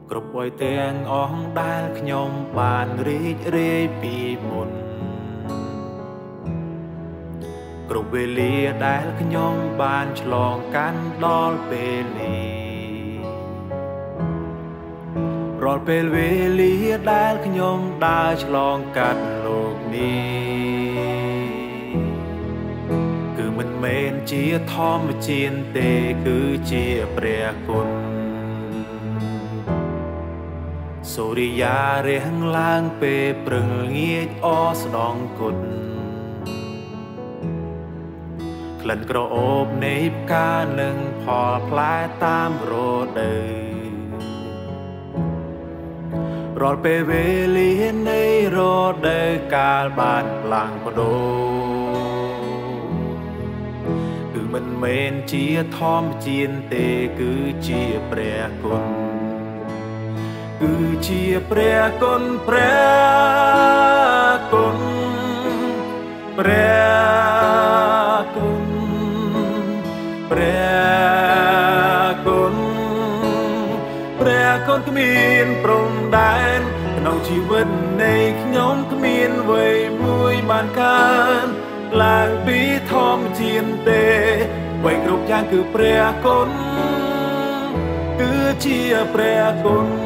គ្រប់អុយទាំងអស់ដែលខ្ញុំបានរីករាយពីមុនគ្រប់វេលាដែលខ្ញុំបានឆ្លងកាត់ដល់ពេលនេះរាល់ពេលវេលាដែលខ្ញុំដើរឆ្លងកាត់លោកនេះគឺមិនមែនជាធម្មជាតិទេគឺជាព្រះគុណសូរិយារាំងឡើងពេលព្រឹងល្ងាចអស្ដងគុណក្លិនក្រអូបនៃផ្កានិងផលផ្លែតាមរដូវរាល់ពេលវេលានៃរដូវកាលបានផ្លាស់ប្ដូរគឺមិនមែនជាធម្មជាតិទេគឺជាព្រះគុណគឺជាព្រះគុណព្រះគុណព្រះគុណព្រះគុណព្រះគុណគ្មានព្រំដែនក្នុងជីវិតនៃខ្ញុំគ្មានអ្វីមួយបានកើនឡើងពីធម្មជាតិទេអ្វីគ្រប់យ៉ាងគឺព្រះគុណគឺជាព្រះគុណ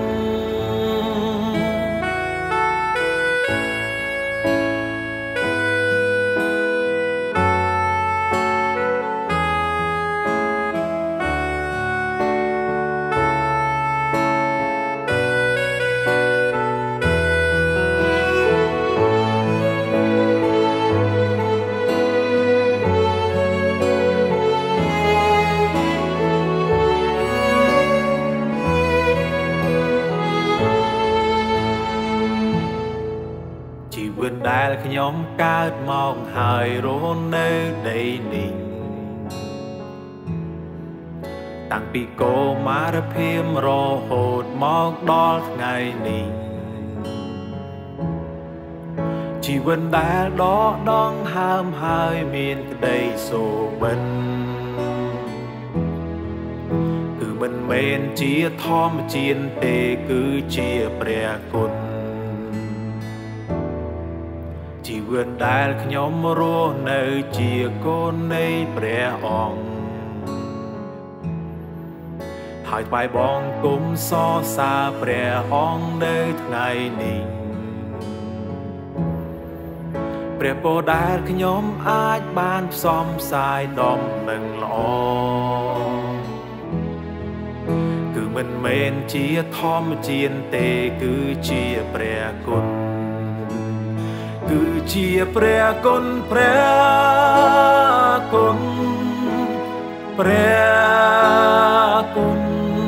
ជីវិតដែលខ្ញុំកើតមកហើយរស់នៅដីនេះតាំងពីកុមារភាពរហូតមកដល់ថ្ងៃនេះជីវិតដែលដកដង្ហើមហើយមានក្តីសុបិនគឺមិនមែនជាធម្មជាតិទេគឺជាព្រះគុណជីវិតដែលខ្ញុំរស់នៅជាកូននៃព្រះអង្គហើយថ្វាយបង្គំសរសើរព្រះអង្គនៅថ្ងៃនេះព្រះពរដែលខ្ញុំអាចបានផ្សំផ្សាយដំណឹងល្អគឺមិនមែនជាធម្មជាតិទេគឺជាព្រះគុណគឺជាព្រះគុណព្រះគុណព្រះគុណ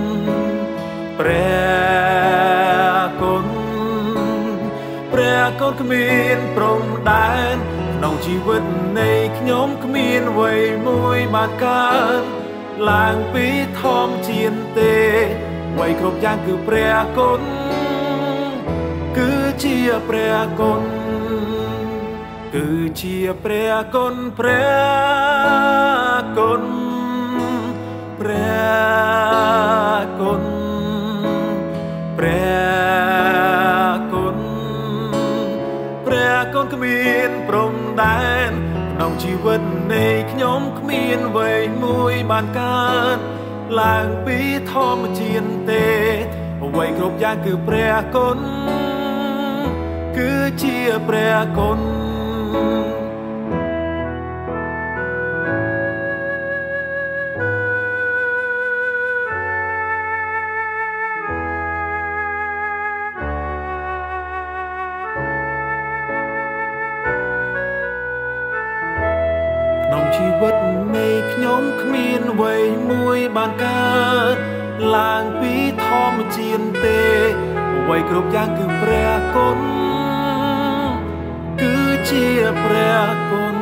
ព្រះគុណព្រះគុណគ្មានព្រំដែនក្នុងជីវិតនៃខ្ញុំគ្មានអ្វីមួយបានកើតឡើងពីធម្មជាតិទេអ្វីគ្រប់យ៉ាងគឺព្រះគុណគឺជាព្រះគុណគឺជាព្រះគុណព្រះគុណព្រះគុណព្រះគុណព្រះគុណគ្មានព្រំដែនក្នុងជីវិតនៃខ្ញុំគ្មានអ្វីមួយបានកើតឡើងពីធម្មជាតិទេអ្វីគ្រប់យ៉ាងគឺព្រះគុណគឺជាព្រះគុណក្នុងជីវិតនៃខ្ញុំគ្មានអ្វីមួយបានកើតឡើងពីធម្មជាតិទេអ្វីគ្រប់យ៉ាងគឺព្រះគុណគឺជាព្រះគុណ